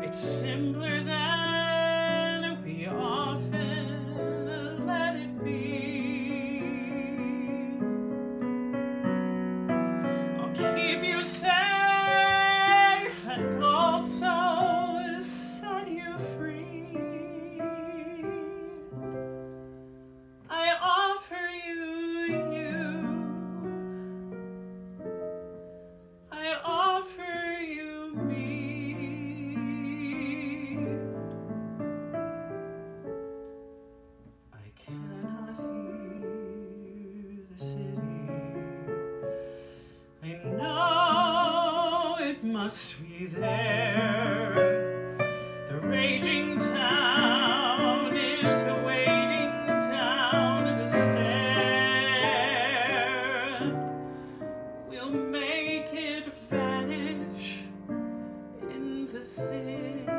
It's simpler than we often let it be. I'll keep you safe and also set you free. I offer you you. I offer you me. I cannot hear the city. I know it must be there. The raging town is awaiting down the stair. We'll make it vanish in the thin